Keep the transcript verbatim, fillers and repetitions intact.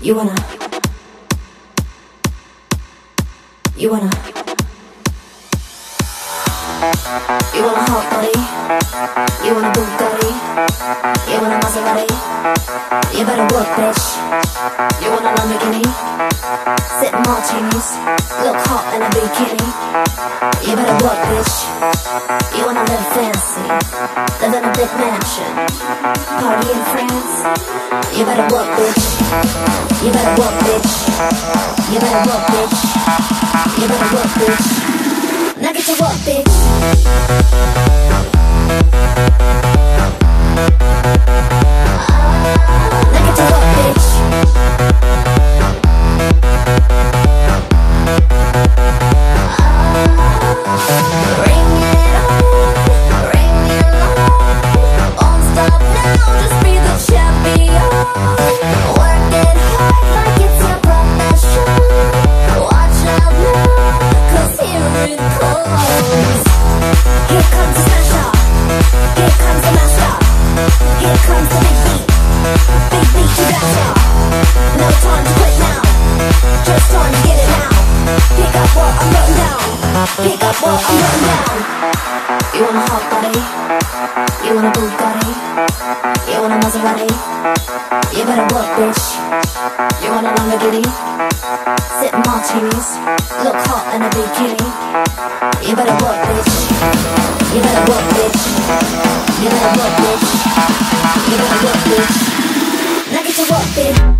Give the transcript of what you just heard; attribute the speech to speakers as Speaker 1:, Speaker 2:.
Speaker 1: You wanna, you wanna, you want a hot body, you want a Bugatti, you want a Maserati, you better work, bitch. You want a Lamborghini, sip martinis, look hot in a bikini. You better work, bitch. You wanna live fancy, live in a big mansion, party in France. You better work, bitch. You better work, bitch. You better work, bitch. You better work, bitch. Now get to work, bitch. Now get to work, bitch. Bring it on, bring it on. Won't stop now, just be the champion. Work it hard like it's your profession. Watch out now, cause here it comes. Here comes the smasher, here comes the master, here comes the big beat, big beat to dasher. No time to quit now, just time to get it now. Pick up what I'm putting down, pick up what I'm putting down. You want a hot body, you want a Bugatti, you want a Maserati. You better work, bitch. You want a Lamborghini, sip martinis, look hot in a bikini. You better work, bitch. You better work, bitch. You better work, bitch. You better work, bitch. Now get to work, bitch.